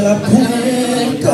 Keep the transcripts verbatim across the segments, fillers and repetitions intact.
la puerta.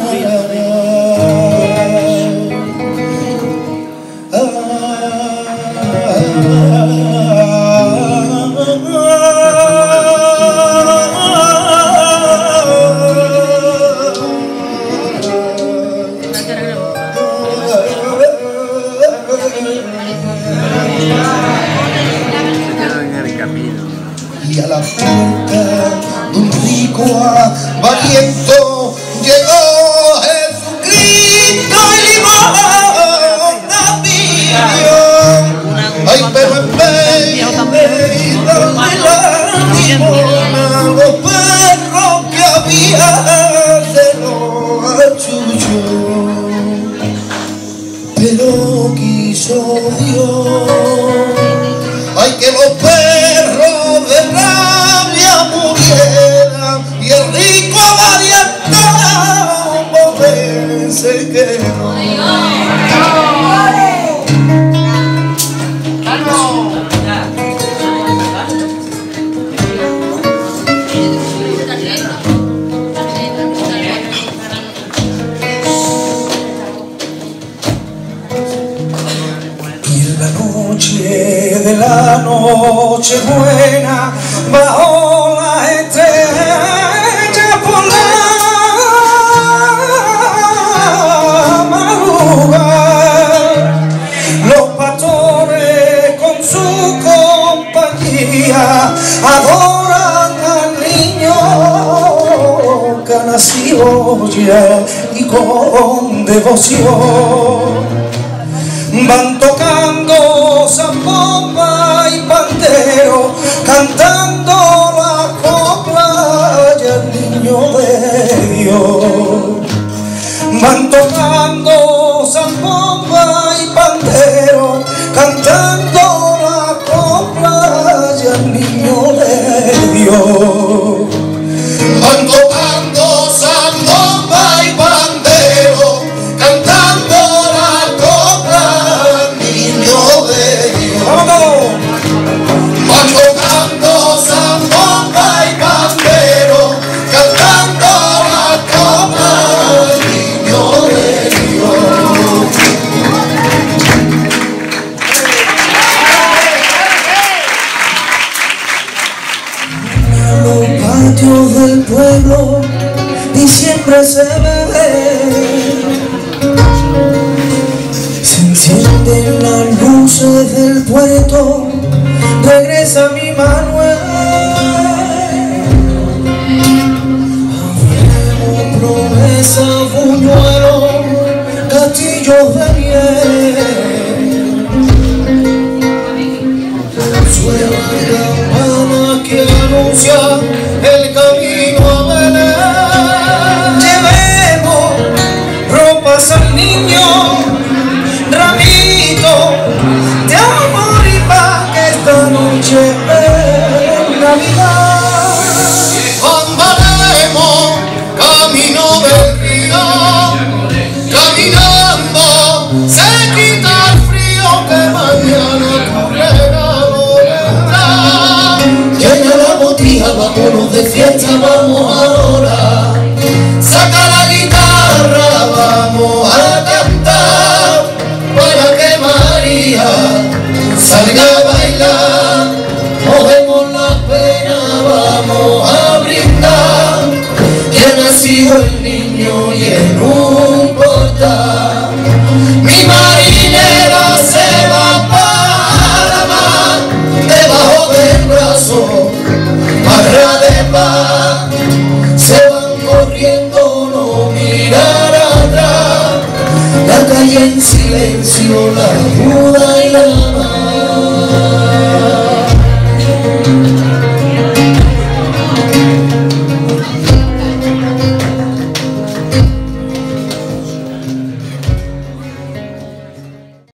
Y a la puerta de un rico avariento llegó Jesucristo y limosna pidió. Ay, pero en medio de la limosna los perros que había se los achuchó. Pero quiso Dios, ay, que los perros de rabia murieran y el rico avarientado pobre se quedó. De la noche buena bajo la estrella polar madrugar, los pastores con su compañía adoran al niño que ha nacido ya y con devoción van tocando zambomba y pandero, cantando la copla y el niño de Dios. Van tocando zambomba y pandero, cantando la copla y el niño de Dios. Van tocando zambomba y pandero, cantando la copla al niño de Dios. Van tocando zambomba y pandero, cantando la copla al niño de Dios. En los patios del pueblo diciembre se bebe, se encienden las luces del puerto, regresa mi Manuel. Hablemos promesa, buñuelo, castillos de miel. Suenan campanas que anuncian el camino a Belén. Llevemos ropas al niño, ramito de amor y paz, que esta noche es Navidad. Andaremos camino del río, caminando se quita el frío que mañana correrá. Llena la botija, vámonos de fiesta.